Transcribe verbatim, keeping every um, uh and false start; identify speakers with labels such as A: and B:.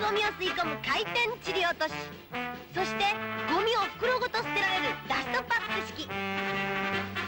A: ゴミを吸い込む回転治療落とし、そしてゴミを袋ごと捨てられるダストパック式。